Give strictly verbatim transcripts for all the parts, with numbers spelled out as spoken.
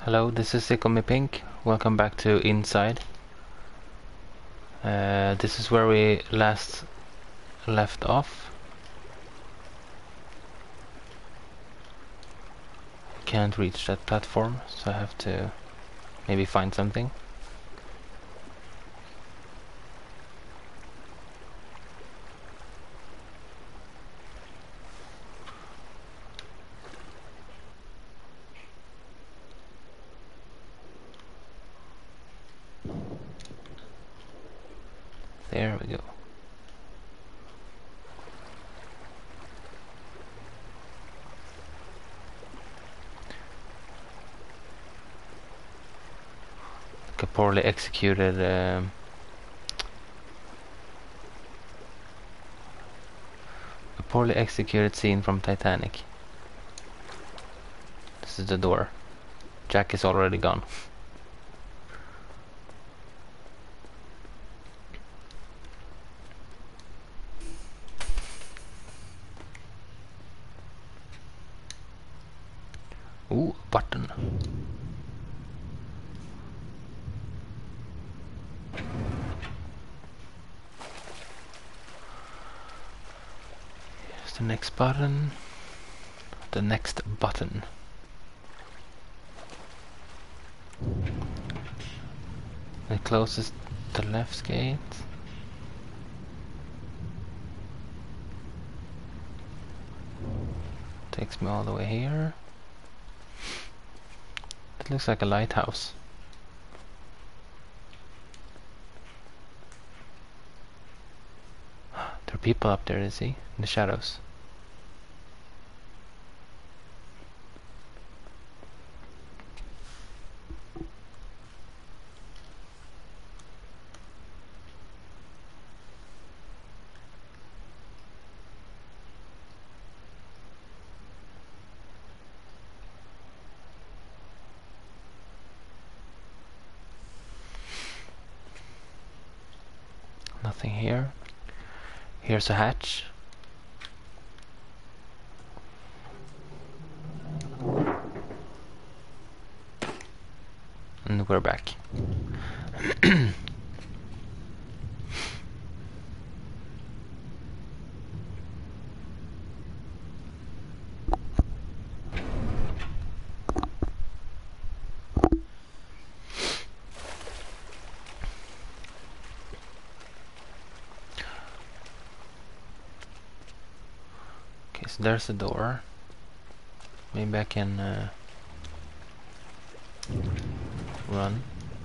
Hello, this is SickleMePink. Welcome back to Inside. Uh, this is where we last left off. I can't reach that platform, so I have to maybe find something. There we go. Like a poorly executed um, a poorly executed scene from Titanic. This is the door. Jack is already gone. Ooh, button. Here's the next button. The next button. It closes the left gate. Takes me all the way here. It looks like a lighthouse. There are people up there, you see? In the shadows. Nothing here. Here's a hatch. And we're back. Okay, so there's the door. Maybe I can uh, run.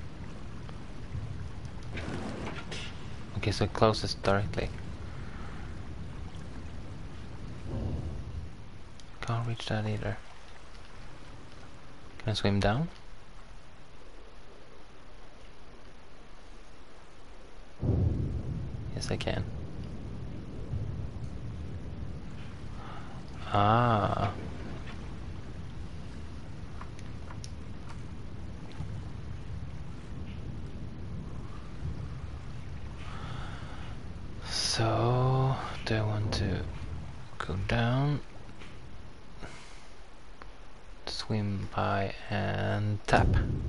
Okay, so it closes directly. Can't reach that either. Can I swim down? Yes, I can. Ah. So, do I want to go down, swim by and tap?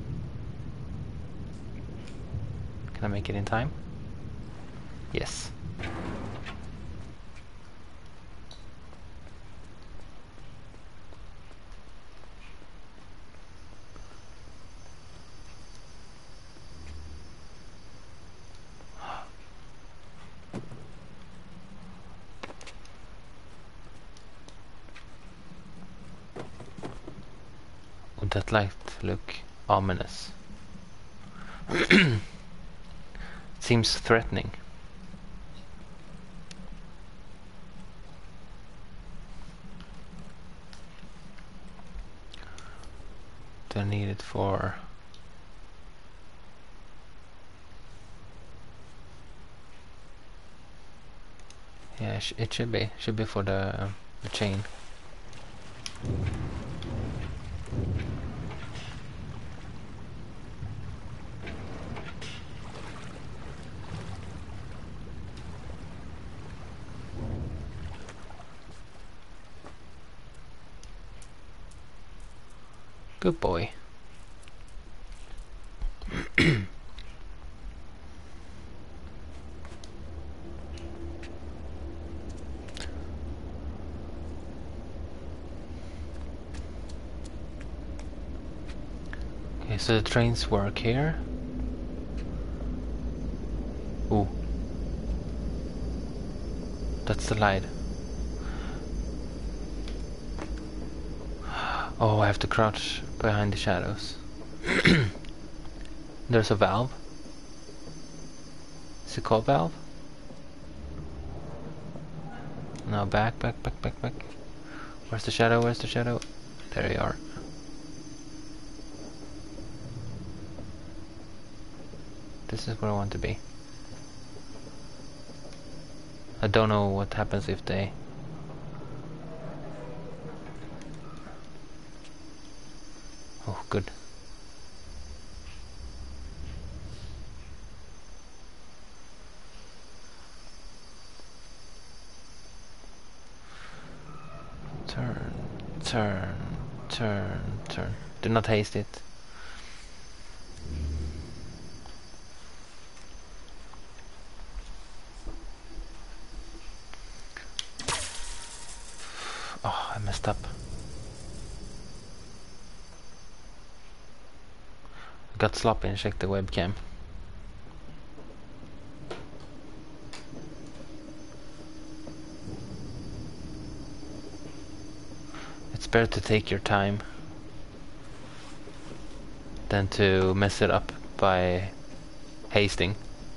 Can I make it in time? Yes. Would that light look ominous? Seems threatening. Do I need it for... Yeah, sh it should be. Should be for the, the chain. Good boy. so the trains work here. Ooh. That's the light. Oh, I have to crouch behind the shadows. There's a valve. Is it called valve? Now back, back, back, back, back. Where's the shadow? Where's the shadow? There you are. This is where I want to be. I don't know what happens if they... Oh, good. Turn, turn, turn, turn. Do not haste it. Oh, I messed up. I got sloppy and checked the webcam. It's better to take your time than to mess it up by hasting.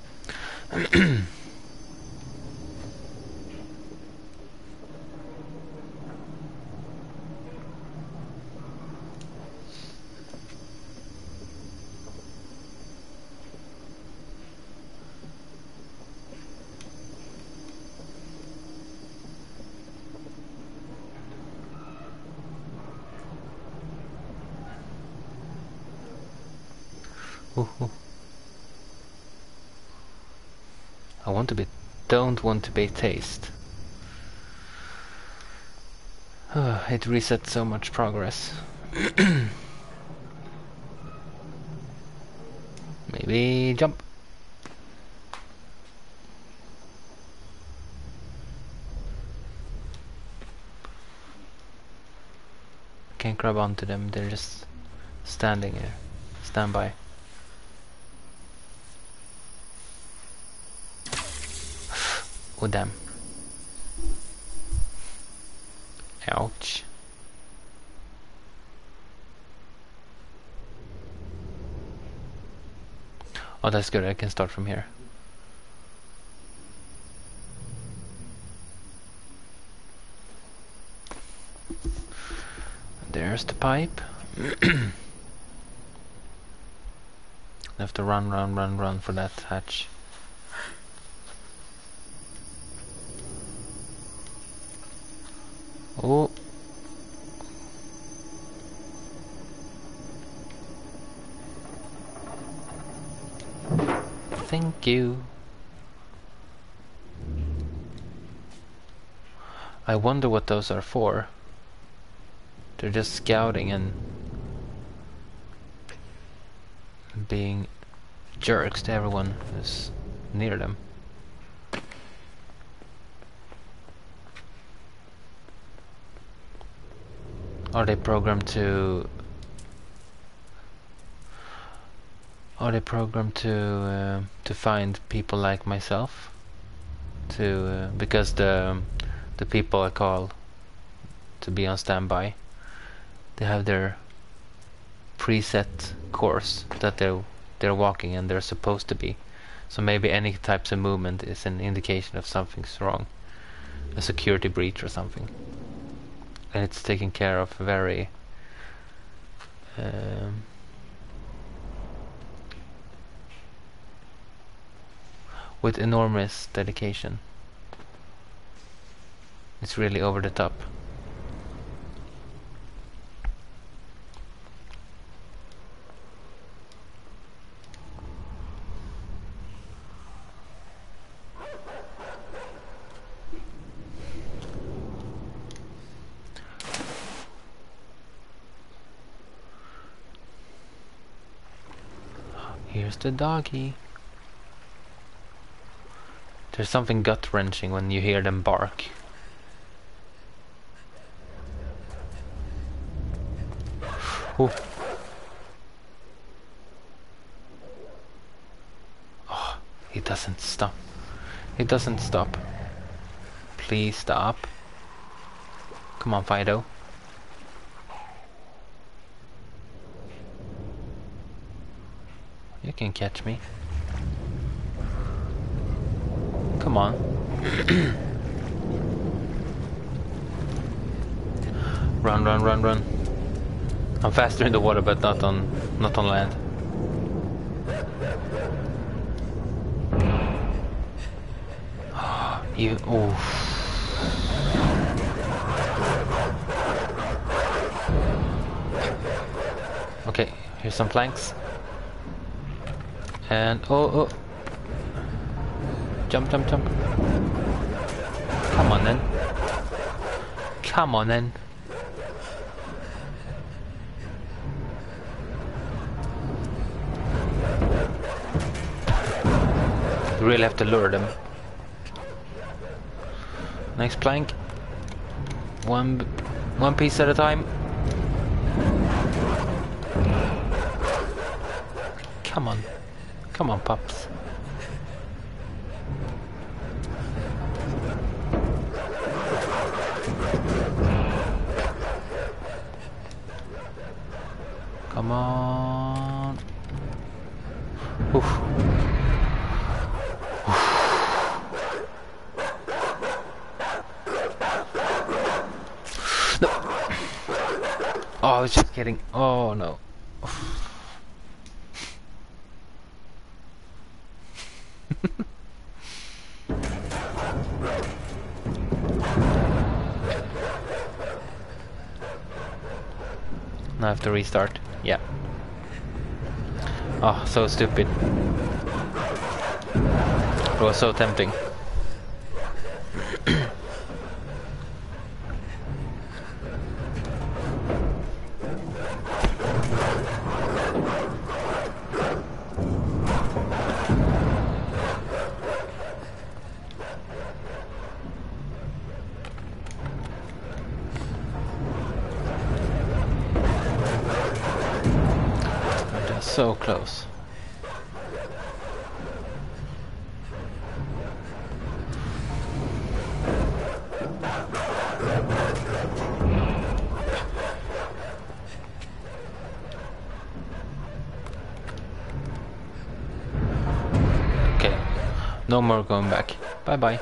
Ooh, ooh. I want to be, don't want to be taste. It resets so much progress. Maybe jump. Can't grab onto them, they're just standing here. Stand by. Oh damn. Ouch. Oh, that's good, I can start from here. There's the pipe. I have to run, run, run, run for that hatch. Oh. Thank you. I wonder what those are for. They're just scouting and being jerks to everyone who's near them. Are they programmed to... Are they programmed to uh, to find people like myself? To uh, because the the people I call to be on standby, they have their preset course that they're they're walking and they're supposed to be. So maybe any types of movement is an indication of something's wrong, a security breach or something. And it's taken care of very um, with enormous dedication. It's really over the top. Here's the doggy. There's something gut-wrenching when you hear them bark. Ooh. He doesn't stop. He doesn't stop. Please stop. Come on, Fido. You can catch me. Come on. Run, run, run, run. I'm faster in the water, but not on not on land. You oh. Okay, here's some planks. And oh oh. Jump, jump, jump. Come on then. Come on then. You really have to lure them. Next plank. One, one piece at a time. Come on. Come on, pups. Come on. Oof. No. Oh, I was just kidding. Oh no. Now I have to restart. Yeah. Oh, so stupid. It was so tempting. So close. Okay, no more going back. Bye bye.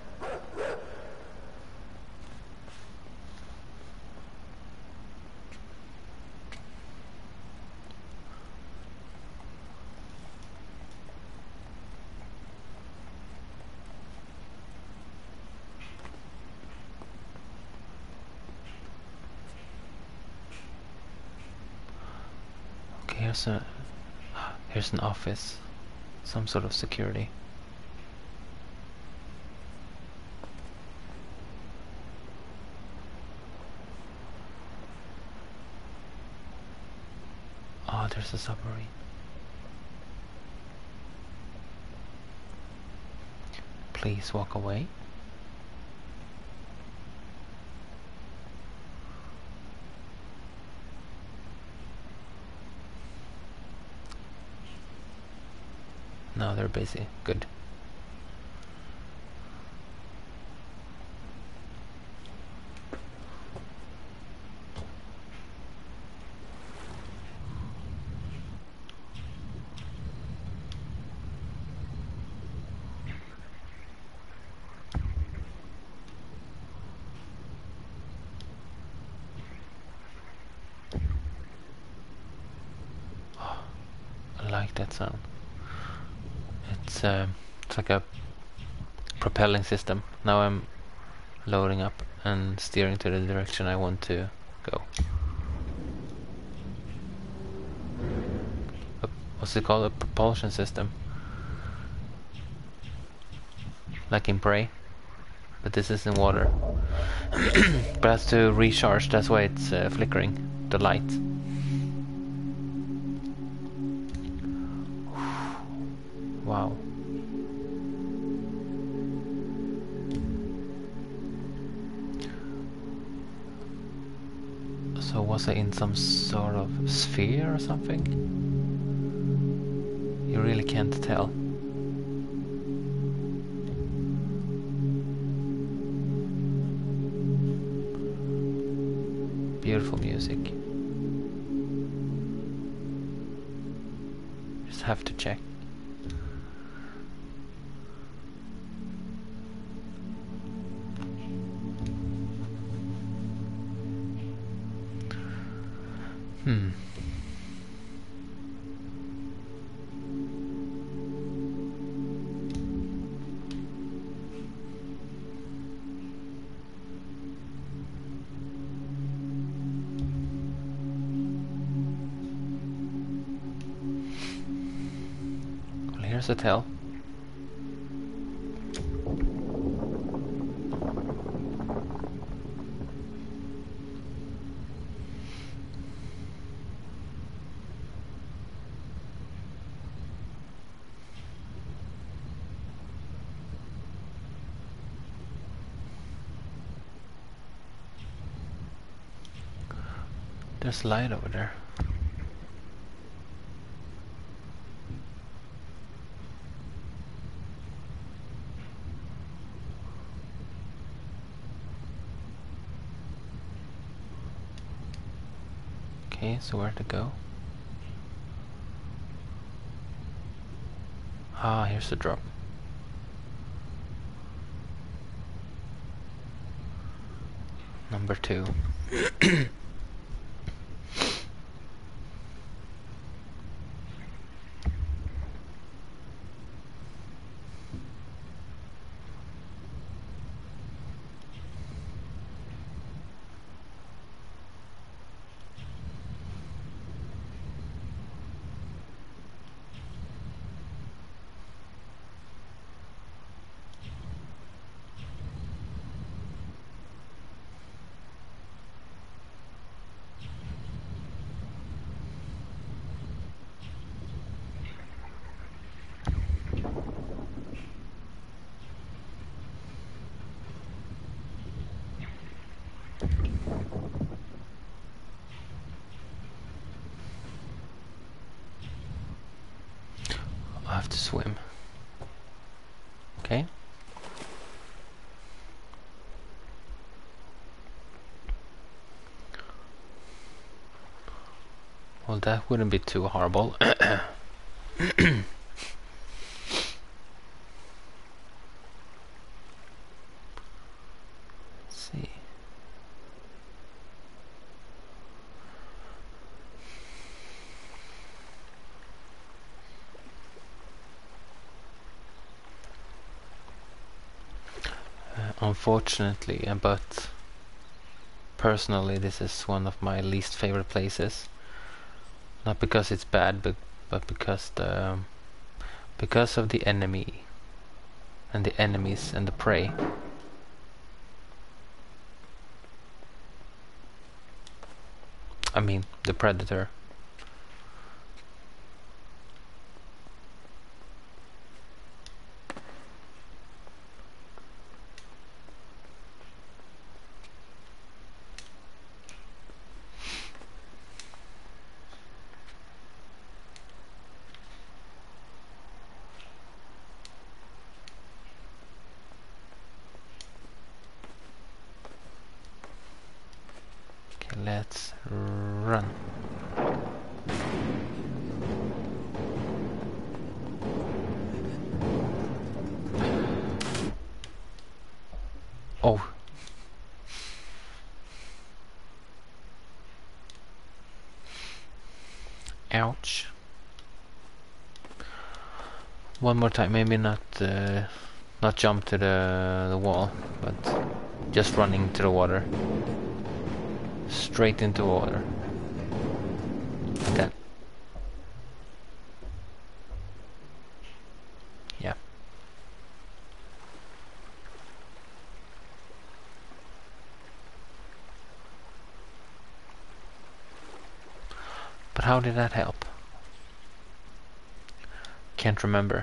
Here's a here's an office, some sort of security. Oh, there's a submarine. Please walk away. No, they're busy. Good. Oh, I like that sound. It's, uh, it's like a propelling system. Now I'm loading up and steering to the direction I want to go. A, what's it called? A propulsion system. Like in Prey. But this is in water. But it has to recharge, that's why it's uh, flickering. The light. Wow. So was I in some sort of sphere or something? You really can't tell. Beautiful music. Just have to check. Hmm. Well, here's a tell. There's light over there. Okay, so where to go? Ah, here's the drop. Number two. I have to swim. Okay. Well, that wouldn't be too horrible. Let's see. Uh, unfortunately, uh, but personally, this is one of my least favorite places. Not because it's bad, but but because the um, because of the enemy and the enemies and the prey. I mean, the predator. Okay, let's run. Oh. Ouch. One more time, maybe not uh, not jump to the, the wall, but just running to the water. Straight into water. Then. Yeah. But how did that help? Can't remember.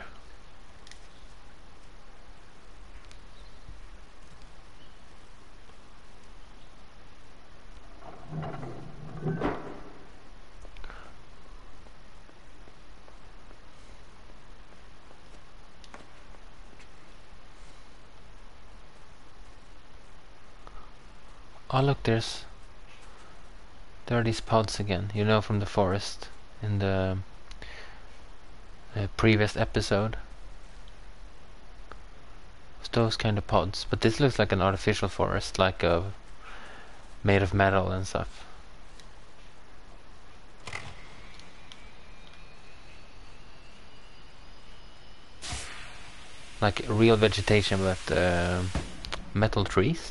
Oh look, there's There are these pods again, you know, from the forest in the uh, previous episode. It's those kind of pods, but this looks like an artificial forest, like a made of metal and stuff. Like real vegetation, but uh, metal trees.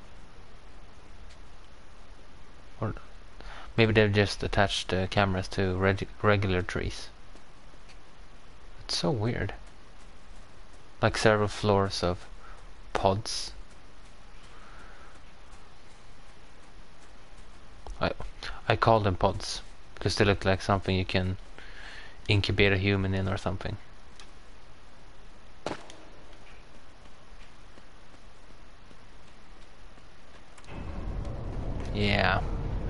Or maybe they've just attached uh, cameras to reg regular trees. It's so weird. Like several floors of pods. I I call them pods because they look like something you can incubate a human in or something. Yeah.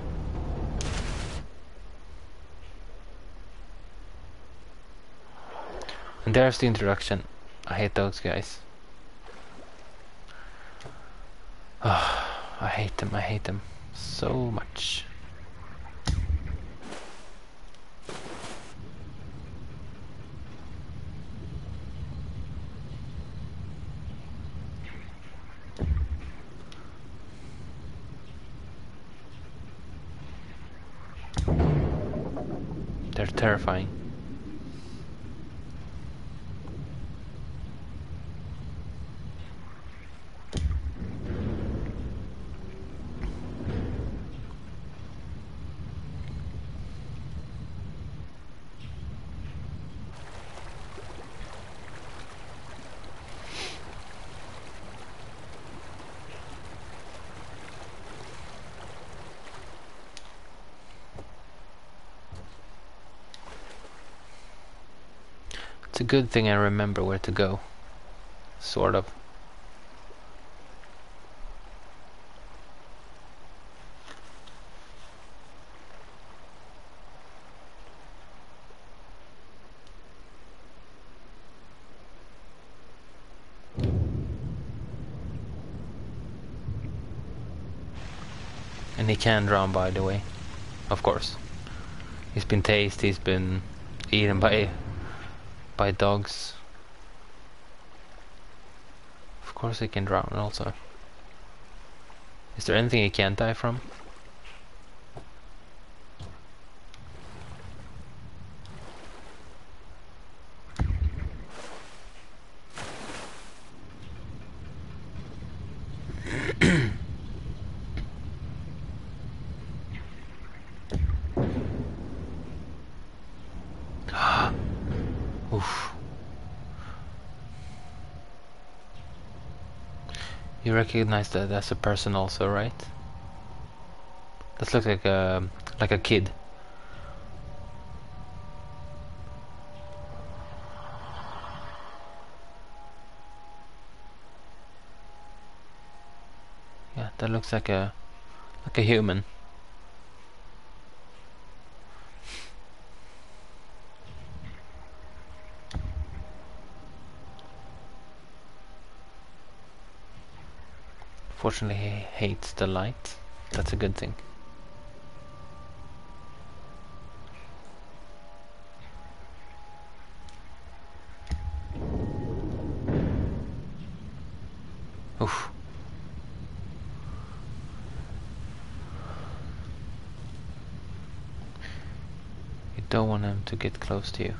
And there's the introduction. I hate those guys. Oh, I hate them, I hate them so much. They're terrifying. It's a good thing I remember where to go. Sort of. And he can drown, by the way. Of course. He's been tased, he's been eaten by by dogs. Of course he can drown also. Is there anything he can't die from? Oof. You recognize that as a person also, right? That looks like a like a kid. Yeah, that looks like a like a human. Fortunately, he hates the light. That's a good thing. Oof. You don't want him to get close to you.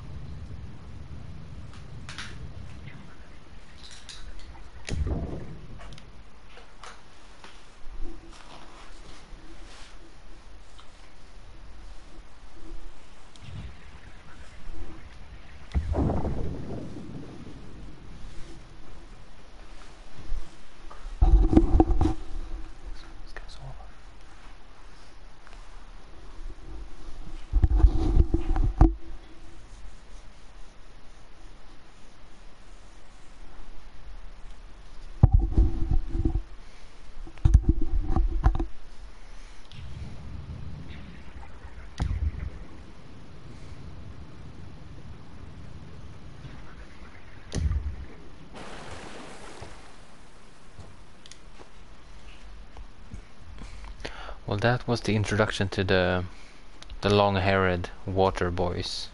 Well, that was the introduction to the the long-haired water boys.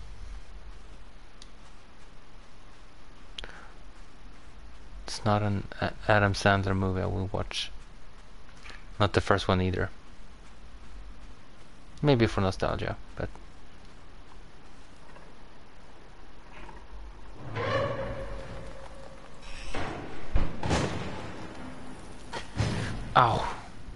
It's not an A Adam Sandler movie I will watch. Not the first one either. Maybe for nostalgia, but... Ow!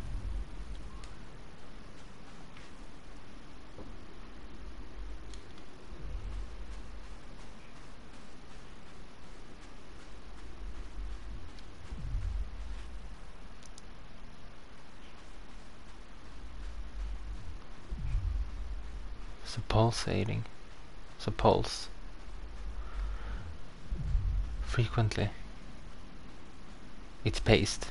It's a pulsating. It's a pulse. Frequently. It's paste.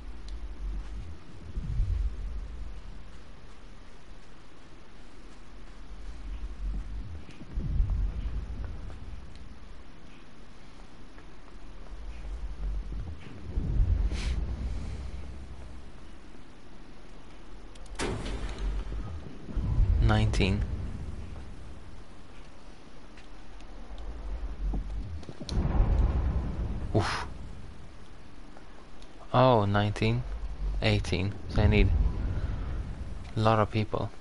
Nineteen. Oof. Oh, nineteen. eighteen. So I need a lot of people.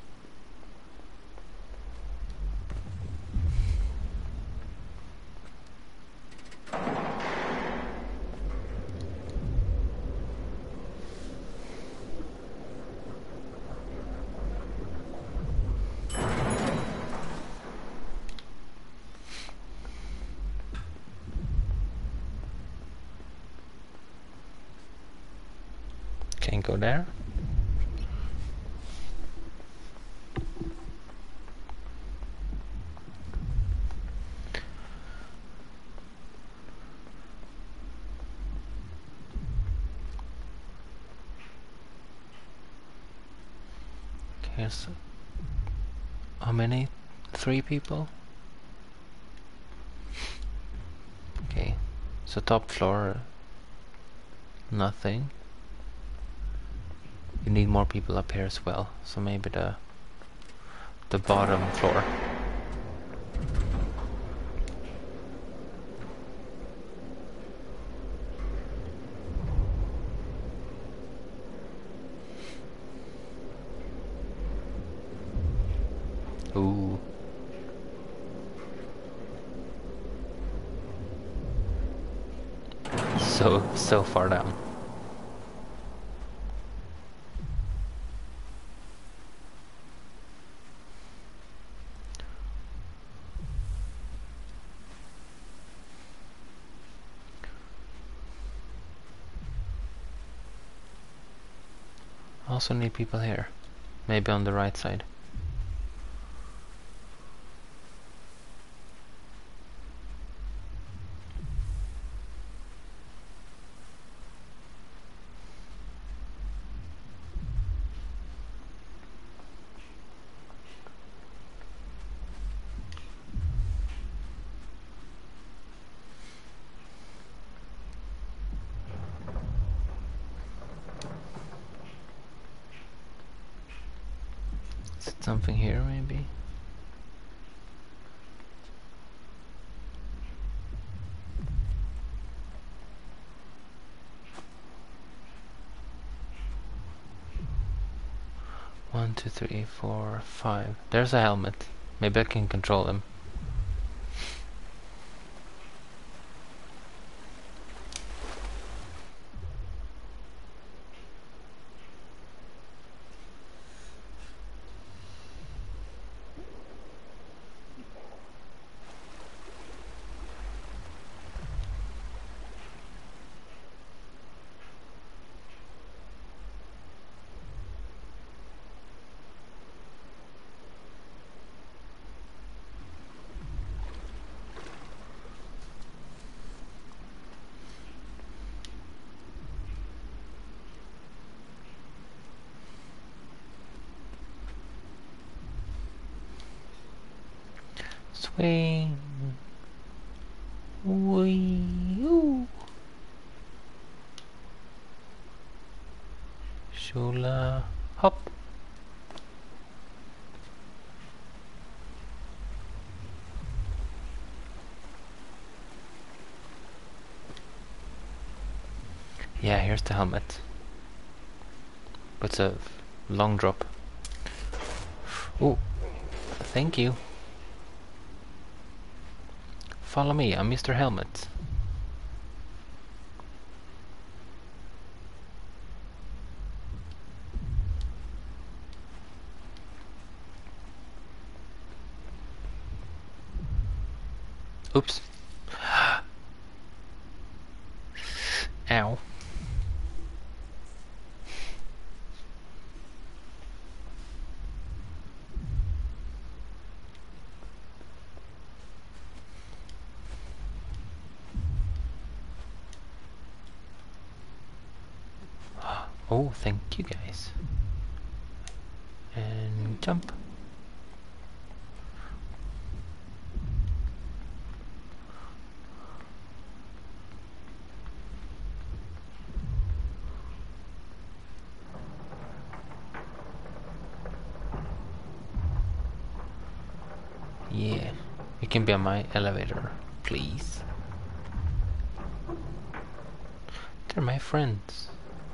Can't go there. Here's how many? Three people? Okay, so top floor, nothing. You need more people up here as well, so maybe the the bottom floor. Ooh. So so far down. Also need people here. Maybe on the right side. Is it something here maybe? One, two, three, four, five. There's a helmet. Maybe I can control him. Swing. Wee. Shula. Hop. Yeah, here's the helmet. But it's a long drop. Oh, thank you. Follow me, I'm Mister Helmet. Oops. Ow. Oh, thank you guys. And jump. Yeah, you can be on my elevator, please. They're my friends.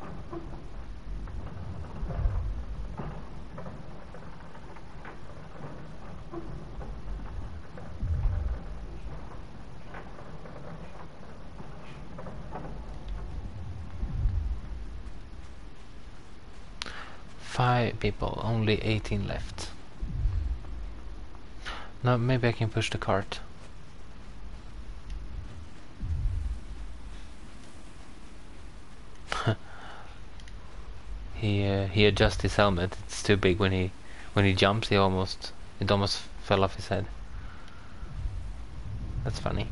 Five people, only eighteen left. Now maybe I can push the cart. he uh, he adjusts his helmet. It's too big when he when he jumps. He almost it almost fell off his head. That's funny.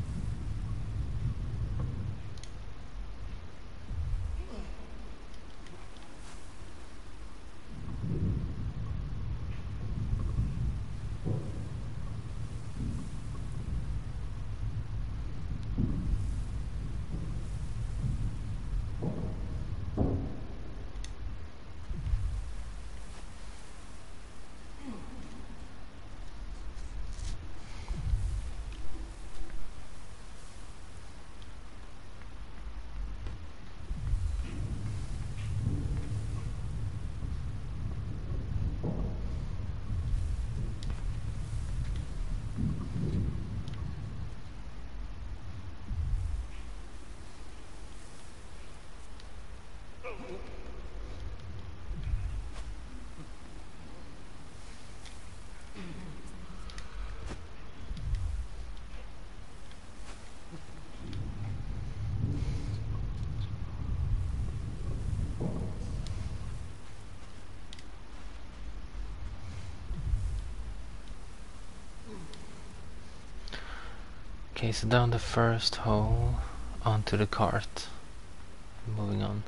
Okay, so down the first hole, onto the cart. Moving on.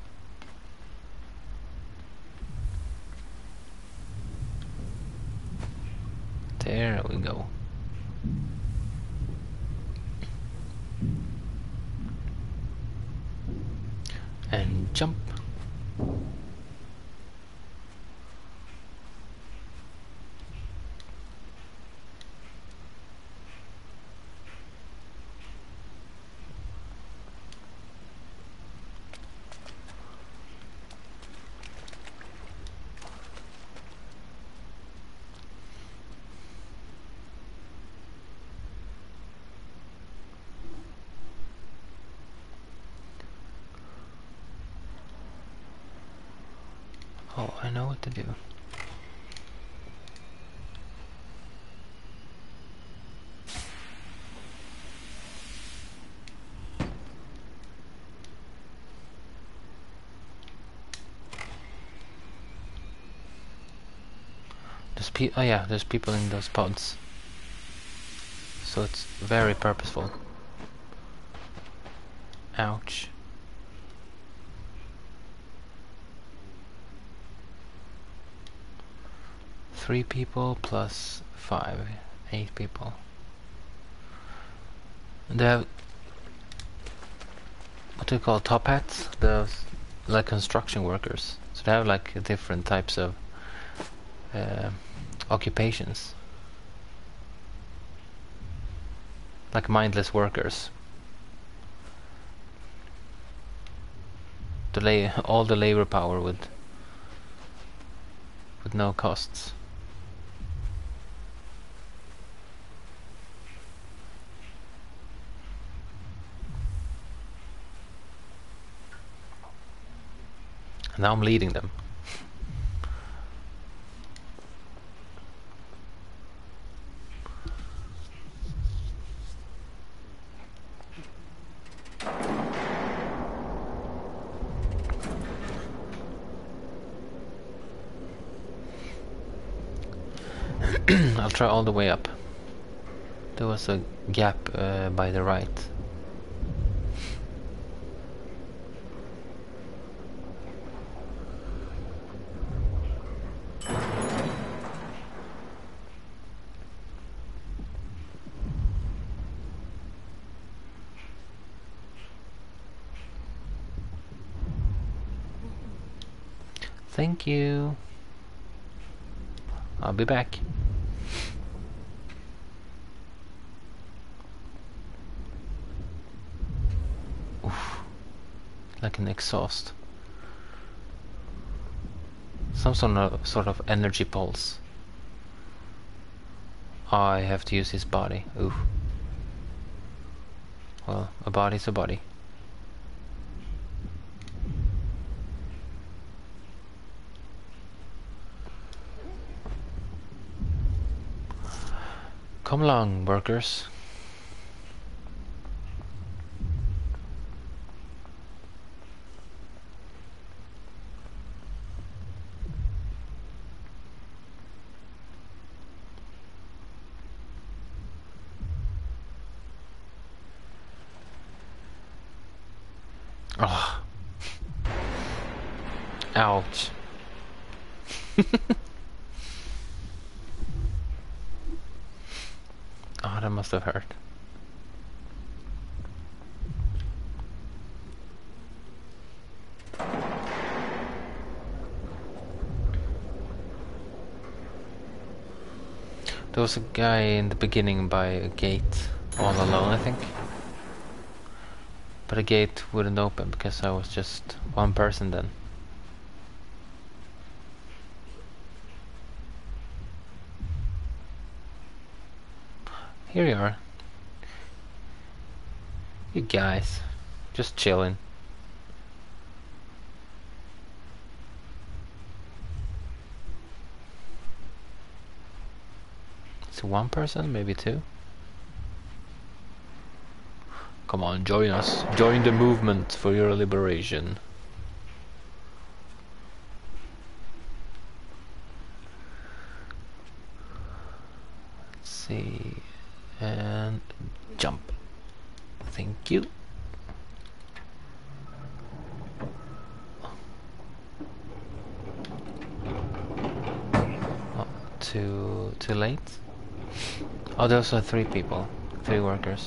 There we go. And jump. Oh, I know what to do. There's pe- oh yeah, there's people in those pods. So it's very purposeful. Ouch. Three people plus five. Eight people. And they have what do you call top hats? Those like construction workers. So they have like different types of uh, occupations. Like mindless workers. the la all the labor power with with no costs. Now I'm leading them. I'll try all the way up. There was a gap uh, by the right. Thank you. I'll be back. Oof. Like an exhaust. Some sort of, sort of energy pulse. I have to use his body. Oof. Well, a body's a body. Come along, workers. Oh. Ouch. Oh, that must have hurt. There was a guy in the beginning by a gate, all alone, I think. But the gate wouldn't open because I was just one person then. Here you are. You guys, just chilling. It's one person, maybe two. Come on, join us. Join the movement for your liberation. Let's see. And jump. Thank you. Oh, too too late. Oh, those are three people, three workers.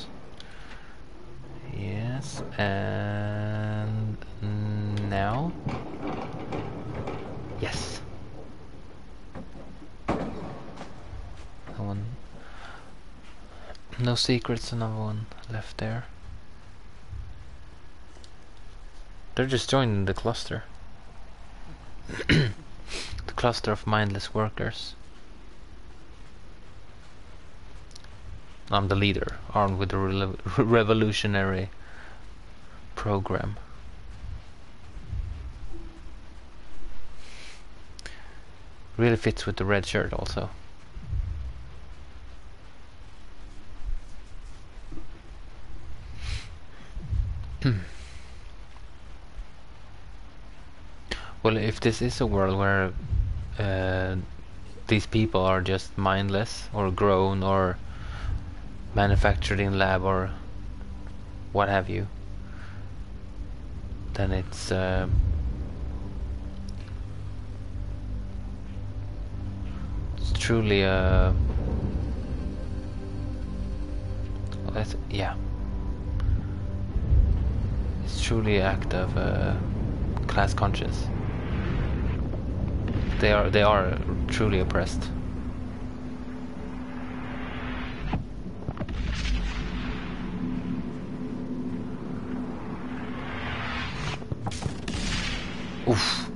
Yes, and now. Yes. That one. No secrets, another one left there. They're just joining the cluster. The cluster of mindless workers. I'm the leader, armed with a re revolutionary program. Really fits with the red shirt also. Well, if this is a world where uh, these people are just mindless or grown or manufactured in lab or what have you, then it's uh, it's truly a well, that's, yeah it's truly an act of uh, class conscience. They are they are truly oppressed. Oof.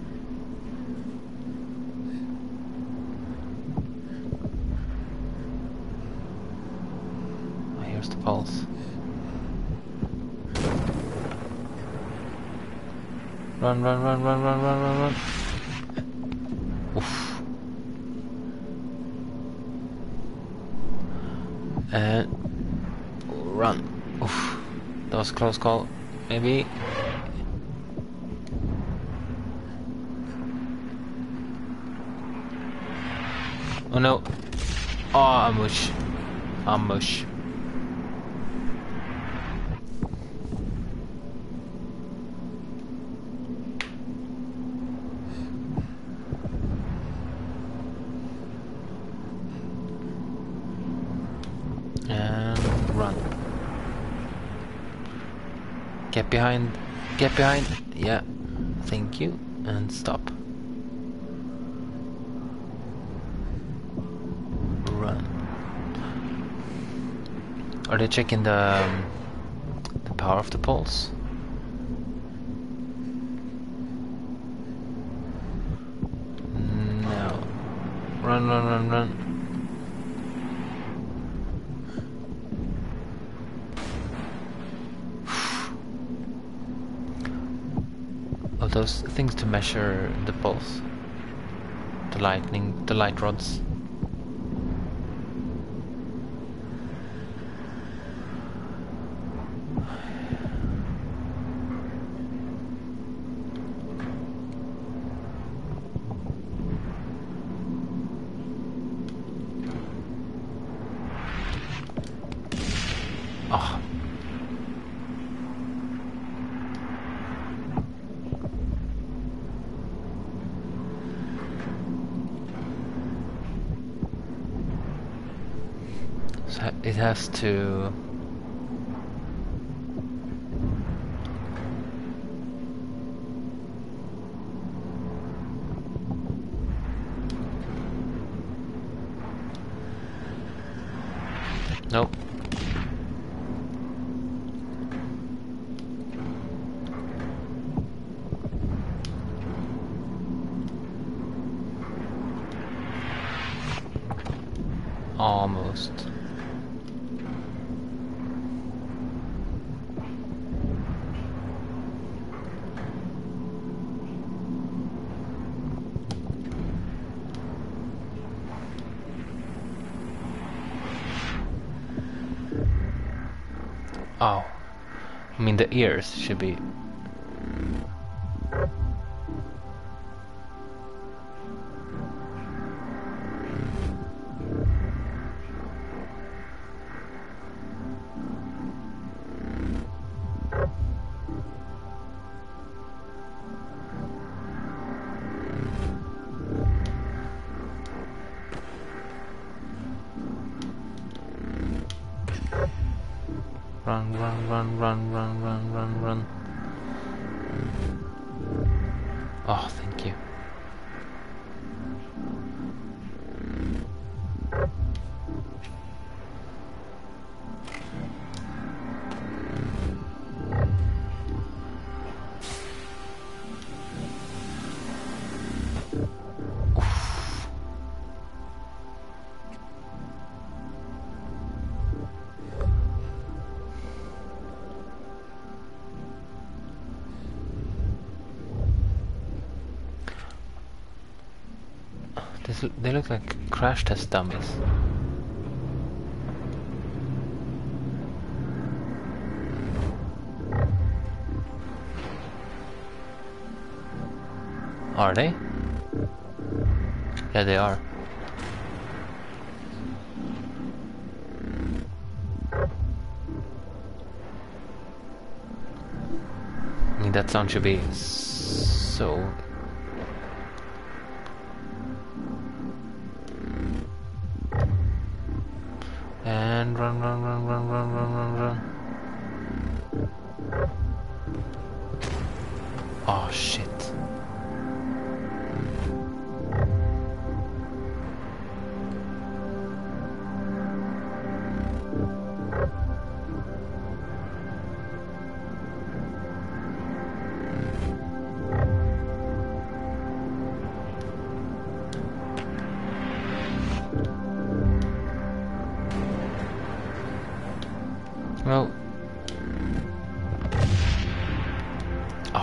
Oh, here's the pulse. Run, run, run, run, run, run, run, run. Oof. And run. Oof. That was a close call. Maybe. Oh no. Oh, ambush. Ambush. And run. Get behind. Get behind. Yeah. Thank you. And stop. Run. Are they checking the um, the power of the pulse? No. Run, run, run, run. Oh, those things to measure the pulse. The lightning, the light rods. Oh. So it has to... Nope. Almost. Oh. I mean, the ears should be... Run, run, run, run, run, run, run, run. Oh, thank you. This, they look like crash test dummies. Are they? Yeah, they are. I mean, that sound should be so... And run, run, run, run, run, run, run, run. Oh, shit.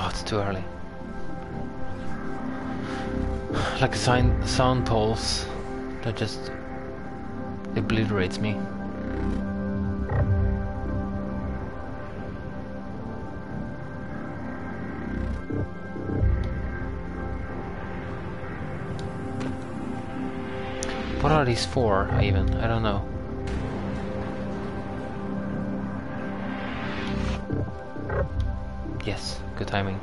Oh, it's too early. Like a sign, sound pulse that just obliterates me. What are these for, even? I don't know. Yes, good timing.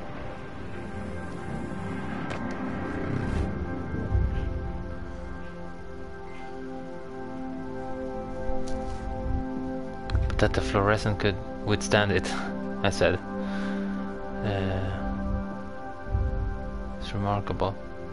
But that the fluorescent could withstand it, I said. Uh, it's remarkable.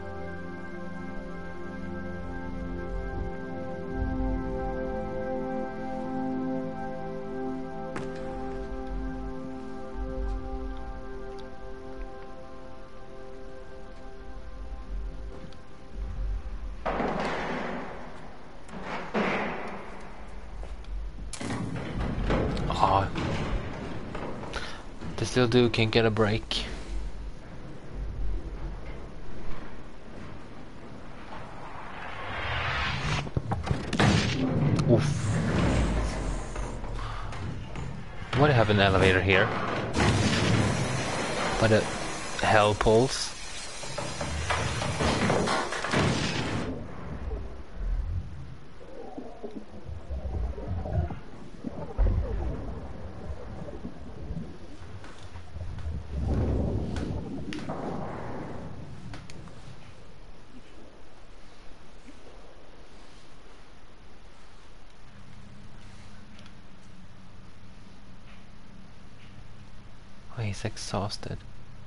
Oh, they still do can get a break. Oof. Why do I have an elevator here? By the hell pulse. Oh, he's exhausted.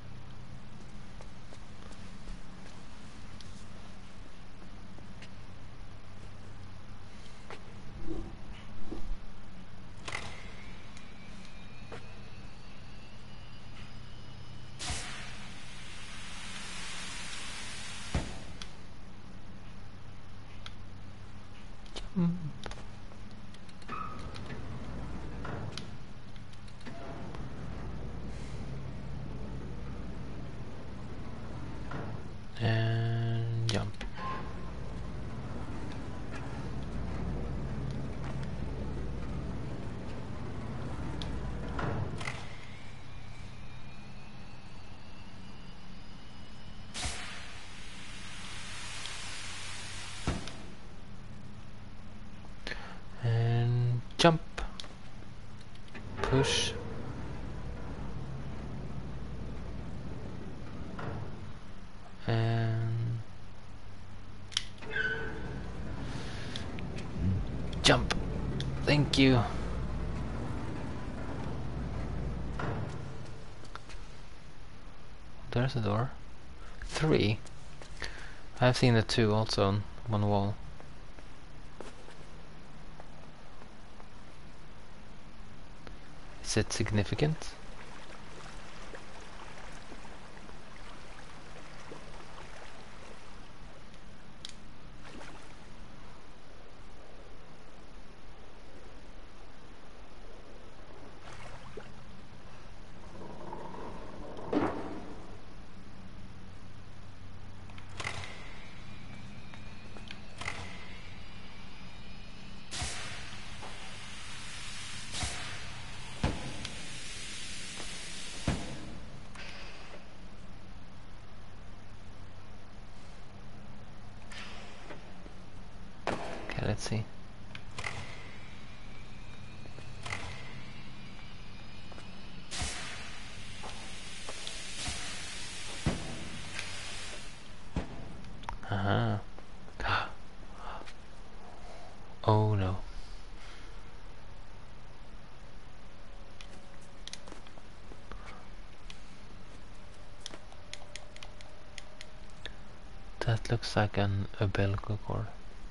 Mm. And jump. And jump. Push. And jump. Thank you. There's a door. Three. I've seen the two also on one wall. Is it significant? Okay, let's see. Uh-huh. Oh no. That looks like an umbilical cord.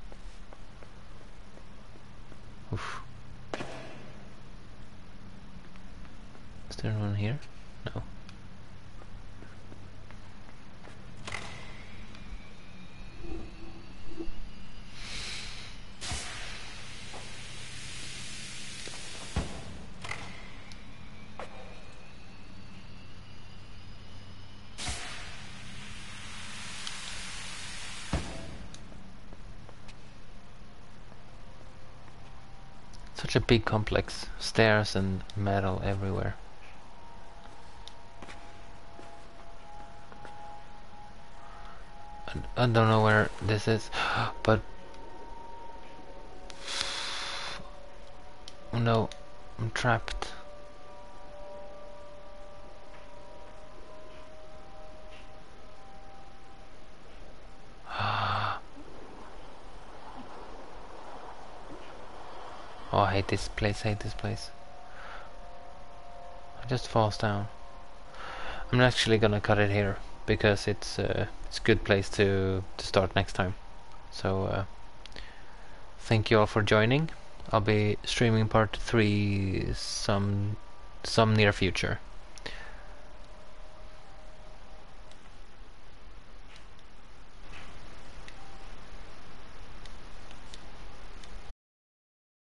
Oof. Is there one here? No. Such a big complex. Stairs and metal everywhere. I, I don't know where this is, but oh no, I'm trapped. Oh, I hate this place, hate this place. It just falls down. I'm actually gonna cut it here because it's uh, it's a good place to to start next time. So uh, thank you all for joining. I'll be streaming part three some some near future.